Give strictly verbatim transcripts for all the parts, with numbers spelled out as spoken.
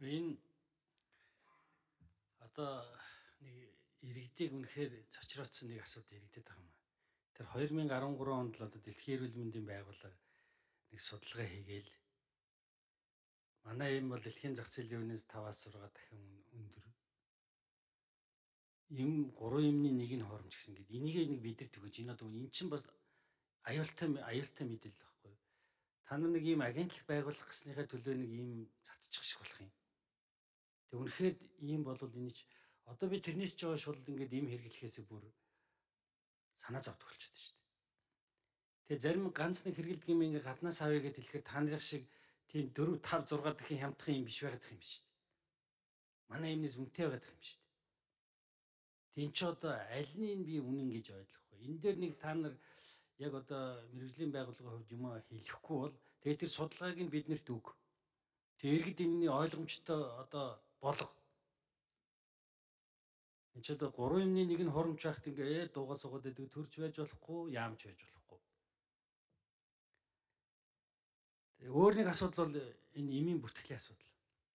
Энэ одоо нэг иргэдийг үнэхээр цочроодсон нэг асуудал иргэдэд байгаа юм. Тэр two thousand thirteen онд л одоо Дэлхийн эрүүл мэндийн байгууллага нэг судалгаа хийгээл манай ийм бол дэлхийн зах зээлийн үнээс five-аас six дахин өндөр. Им гурван юмны нэг нь хоромж гэсэн гээд энийг нэг бидэрт өгөөж энэ одоо эн чинь бас аюултай аюултай мэдээлэл байхгүй юу? Та нар нэг ийм агентлаг байгуулах гэснийхээ төлөө нэг ийм цацчих шиг болох юм. Тэг үнэхээр ийм болвол энэ ч одоо би тэрнээс ч жоо шул ингээд ийм хэрэглэхээс бүр санаа зовдөг болчиход шүү дээ. Тэгээ зарим ганц нэг хэрэгэлдэг юм ингээд гаднаас авъя гэд хэлэхээр та нарын шиг тийм four five six дахин хямдхан юм биш байгаад юм биш шүү дээ. Манай юмнээс үнэтэй байгаад юм шүү дээ. Тийм ч одоо аль нь би үнэн гэж ойлгохгүй. Энэ дээр нэг та нар яг одоо мэрэгжлийн байгууллагын хувьд юм хэлэхгүй бол тэгээ тэр судалгааг нь биднэрт өг. Тэг иргэд энэний ойлгомжтой одоо болго. Энд ч одоо гурван юмны нэг нь хоромж байхад ингээ дуугаа суугаад байдаг төрж байж болохгүй, яамч байж болохгүй. Тэг өөр нэг асуудал бол энэ эмийн бүртгэлийн асуудал.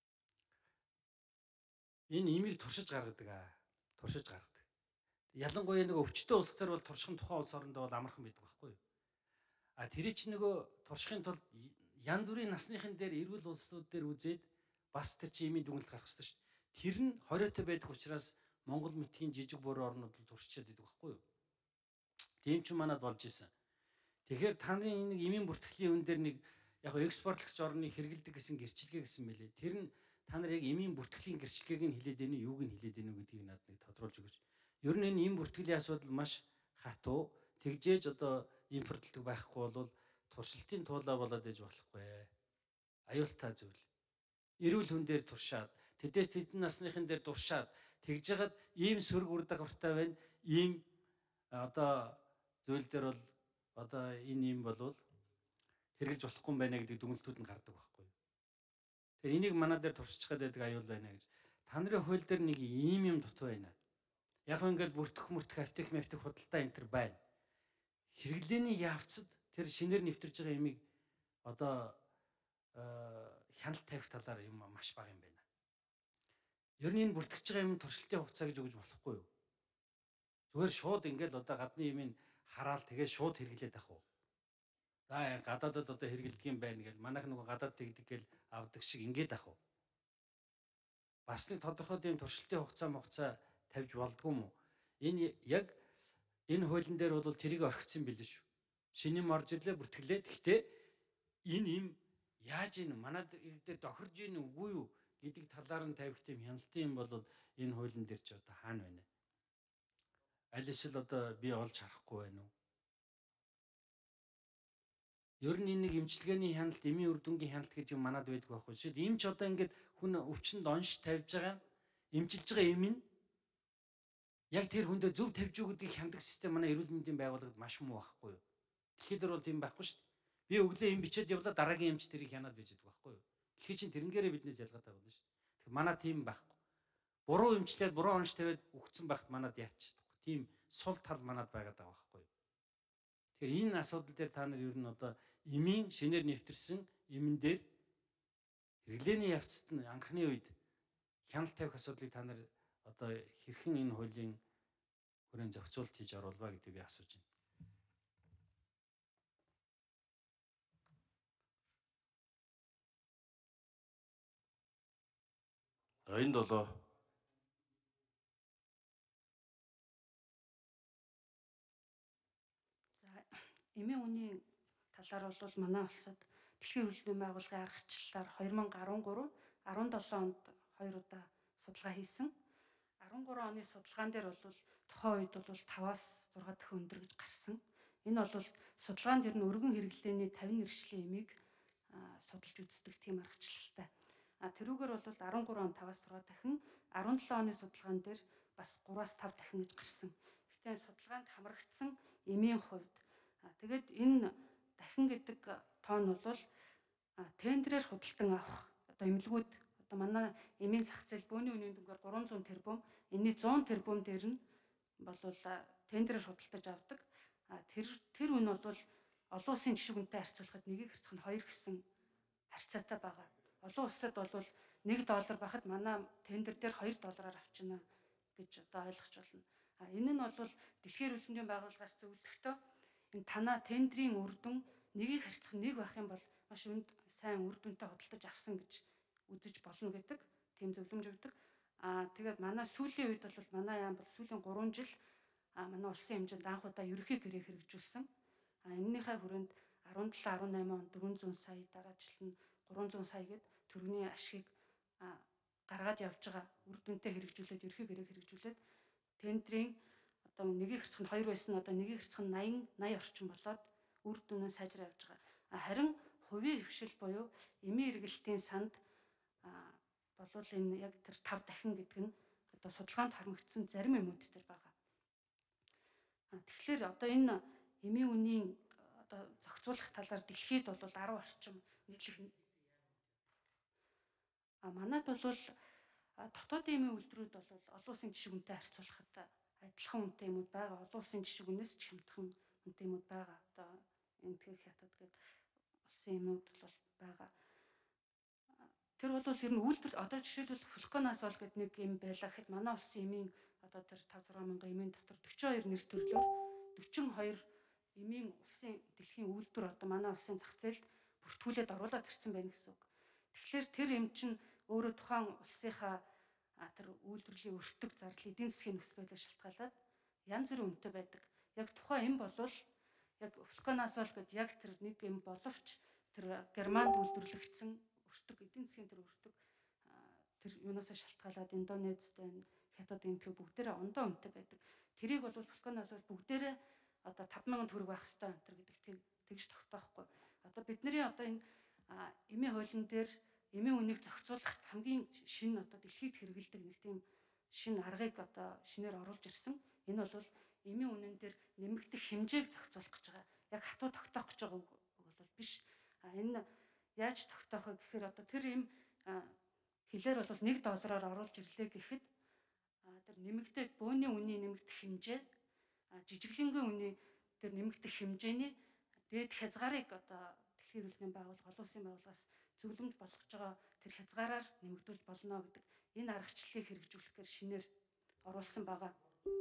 Энэ эмийг туршиж гаргадаг аа. Туршиж гаргадаг. Ялангуяа нэг өвчтөе улс төр бол туршихын тухайн улс орондоо бол амархан байдаг байхгүй юу? А тэр чинь нөгөө туршихын тулд янз бүрийн насныхын дээр эрүүл улсууд дээр үзээд бас тэр чинь эмийн дүгнэлт гаргах хэрэгтэй шүү дээ. Тэр нь хориотой байдаг учраас Монгол мэтхийн жижиг буруу орнууд л туршичаад байдаг байхгүй юу? Тийм ч манад болж исэн. Тэгэхээр та нарын нэг эмийн бүртгэлийн үн дээр нэг яг экспортлогч орны хэрэгэлдэг гэсэн гэрчилгээ гэсэн мэлээ. Тэр нь та нар яг эмийн бүртгэлийн гэрчилгээг нь хилээд байна уу, юуг нь хилээд байна уу гэдгийг надад нэг тодруулж өгөөч. Ер нь энэ эм бүртгэлийн асуудал маш хатуу. Тэгжээж одоо импортлдог байхгүй бол туршилтын туулаа болоод иж болохгүй. Аюултай зүйл. Эрүүл хүн дээр туршаад, тэдээс тэдэн насныхын дээр туршаад, тэгж жагаад ийм сөрөг үр дагавартай байна. Ийм одоо зүйл дээр бол одоо энэ юм болвол хэрэгжилж болохгүй юм байна гэдэг дүгнэлтүүд нь гардаг байхгүй юу. Тэгэхээр энийг манай дээр туршиж чаддаг аюул байна гэж. Та нарын хууль дээр нэг ийм юм дутуу байна. Яг ингээл бүртгэх мөртөх автих мэвтэх худалдаа энэ төр байна. Хэрэглээний явцад тэр шинээр нэвтэрж байгаа ямиг одоо хяналт тавих талаар юм маш бага юм байна. Ер нь энэ бүртгэж байгаа юм туршилтын хугацаа гэж өгж болохгүй юу? Зүгээр шууд ингээл одоо гадны юмыг хараал тэгээд шууд хэрэглээд авах уу? За гадаадад одоо хэрэглэдэг юм байна гэл манайх нөгөө гадаад тэгдэг гэл авдаг шиг ингээд авах уу? Бас нэг тодорхой тийм туршилтын хугацаа хугацаа тавьж болдгоо юм уу? Энэ яг энэ хуулийн дээр бол тэрийг орхицсан билээ шүү. Шинэ юм орж ирлээ бүртгэлээ. Гэхдээ энэ юм яаж ийн манай дээр тохирж ийн үгүй юу гэдэг талаар нь тавих тийм хяналтын юм бол энэ хуулийн дээр ч одоо хаана байна? Аль эсвэл одоо би олж харахгүй байна уу? Ер нь энэ нэг эмчилгээний хяналт, эмийн үр дүнгийн хяналт гэдэг юм манад байдаг байхгүй. Жишээд эмч одоо ингээд хүн өвчнөд онш тавьж байгаа эмчилж байгаа эм нь яг тэр хүндээ зөв тавьж өгөх гэдгийг хяндаг систем манай эрүүл мэндийн байгууллагад маш муу байхгүй юу? Дэлхийд бол тийм байхгүй шүү дээ. Би өглөө эм бичээд явлаа дараагийн эмч тэрийг хянаад байж байгаа байхгүй юу? Дэлхий чинь тэрнгээрээ биднээс ялгаатай болно шүү дээ. Тэгэхээр манай тийм байхгүй. Буруу эмчлээд буруу онш тавиад өгцөн багт манад яачихдаг. Тийм сул тал манад байгаад байгаа байхгүй юу? Тэгэхээр энэ асуудал дээр та нар ер нь одоо эмийн шинээр нэвтэрсэн эмэн дээр хэрэглээний явцад нь анхны үед хяналт тавих асуудлыг та нар одоо хэрхэн энэ хуулийн хүрээнд зохицуулт хийж оруулваа гэдэг би асууж байна. Энд болоо. За эмийн үнийн талаар бол манай улсад Дэлхийн эрүүл мэндийн байгууллагын аргачлалаар two thousand thirteen, seven онд хоёр удаа судалгаа хийсэн. thirteen оны судалгаан дээр бол тухайн үед бол five-аас six дахин өндөр гэж гарсан. Энэ бол судалгаан дээр нь өргөн хэрэглээний fifty нэршлийн эмийг судалж үздэг тийм аргачлалтай. А тэрүүгээр бол thirteen он five-аас six дахин, seventeen оны судалгаан дээр бас three-аас five дахин гэж гарсан. Гэхдээ судалгаанд хамрагдсан эмийн хувьд тэгээд энэ дахин гэдэг тоон бол тендерээр худалдан авах одоо эмнэлгүүд одоо манай эмийн зах зээл бөөний үнийн дүнгээр three hundred тэрбум, энэний one hundred тэрбум дээр нь бол тендерээр худалдаж авдаг. Тэр тэр үн бол олон улсын жишг үнэтэй харьцуулахад нэгийг хэрцэх нь хоёр гэсэн харьцаатай байгаа. Олон улсад бол нэг доллар байхад манай тендер дээр хоёр доллараар авчина гэж одоо ойлгож байна. А энэ нь бол Дэлхийн эрүүл мэндийн байгууллагаас зөвлөдөгтөө энэ танаа тендерийн үр дүн нэгийг харьцах нэг байх юм бол маш өнд сайн үр дүнтэй худалдаж авсан гэж үзэж болно гэдэг тийм зөвлөмж өгдөг. Аа тэгээд манай сүүлийн үед бол манай яам бол сүүлийн гурван жил а манай улсын хэмжээнд анх удаа ерөнхий гэрээ хэрэгжүүлсэн. А энэнийхээ хүрээнд арван долоо арван найман он дөрвөн зуун сая, дараа жил нь гурван зуун сая гээд төрний ашгийг гаргаад явж байгаа. Үр дүнтэй хэрэгжүүлээд ерөнхий гэрээ хэрэгжүүлээд тендерийн одоо нэгийг хэрцэх нь хоёр байсан нь одоо нэгийг хэрцэх нь наян наяа орчим болоод үр дүн нь сайжраа явж байгаа. Харин хувийн хвшил буюу эмийн эргэлтийн санд болвол энэ яг тэр тав дахин гэдэг нь одоо судалгаанд хармагдсан зарим юмуд төр байгаа. Тэгэхээр одоо энэ эмийн үнийн одоо зохицуулах талаар дэлхийд бол арван орчим нийтлэг. А манайд бол дотоодын эмийн үйлдвэрүүд бол олон улсын жишг үнэтэй харьцуулахад адилхан үнэтэй юмуд байгаа. Олон улсын жишг үнээс ч хямдхан үнэтэй юмуд байгаа. Одоо энтгэх хятад гэдэг улсын юмуд бол байгаа. Тэр бол ер нь үйлдвэр одоо жишээлбэл Фулканасол гэдэг нэг юм байлаа гэхэд манай улсын эмийн одоо тэр тавь зургаан мянган эмийн дотор дөрвөн хоёр нэр төрлөөр дөрвөн хоёр эмийн улсын дэлхийн үйлдвэр одоо манай улсын зах зээлд бүртгүүлээд оруулаад ирсэн байна гэсэн үг. Тэгэхээр тэр эм чинь өөрөө тухайн улсынхаа тэр үйлдвэрлэлийн өртөг зардал эдийн засгийн нөхцөл байдлаас шалтгаалаад янз бүрийн үнэтэй байдаг. Яг тухайн эм болвол яг Фулканасол гэдэг яг тэр нэг эм боловч тэр Германд үйлдвэрлэгдсэн өртөг эдийн засгийн тэр өртөг тэр юунаас шалтгаалаад Индонезид байна, Хятад энтхүү бүгдээрээ ондоо үнэтэй байдаг. Тэрийг бол Фулканасол бүгдээрээ одоо тавь мянган төгрөг байх ёстой энэ гэдэг тэгж тогтоохгүй. Одоо бидний одоо энэ эмийн хуулийн дээр эмийн үнийг зохицуулахад хамгийн шинэ одоо дэлхийд хэрэгэлдэг нэг тийм шинэ аргыг одоо шинээр оруулж ирсэн. Энэ бол эмийн үнэн дээр нэмэгдэх хэмжээг зохицуулах гэж байгаа. Яг хатуу тогтоох гэж байгаа үг бол биш. А энэ яаж тогтоох вэ гэхээр одоо тэр эм хилээр бол нэг доллараар оруулж ирлээ гэхэд тэр нэмэгдээд бөөний үнийн нэмэгдэх хэмжээ жижиглэнгийн үнийн тэр нэмэгдэх хэмжээний дээд хязгаарыг одоо Дэлхийн эрүүл мэндийн байгууллага олон улсын байгууллагаас зөвлөмж болгож байгаа тэр хязгаараар нэмэгдүүлж болно гэдэг энэ аргачлалыг хэрэгжүүлэхээр шинээр оруулсан байгаа.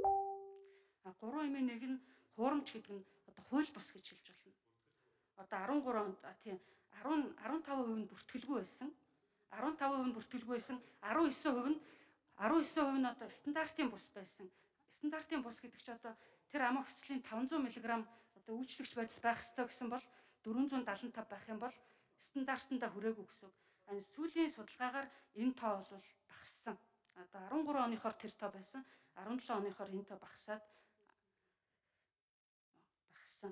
А гурван эмийн нэг нь хуурамч гэдэг нь одоо хууль бус гэж хэлж болно. Одоо арван гурван онд тийм арван таван хувь нь бүртгэлгүй байсан. арван таван хувь нь бүртгэлгүй байсан. арван девять хувь нь арван девять хувь нь одоо стандартын бус байсан. Стандартын бус гэдэг чинь одоо тэр амоксиклин таван зуун миллиграмм одоо үйлчлэгч байдас байх ёстой гэсэн бол дөрвөн зуун дагалан тав байх юм бол стандартандаа хүрээгүй гэсэн. Энэ сүүлийн судалгаагаар энэ тоо бол багассан. Одоо арван гурван оныхоор тэр тоо байсан. арван долоо оныхоор энэ тоо багасаад багассан.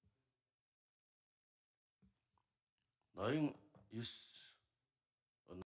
ноён девять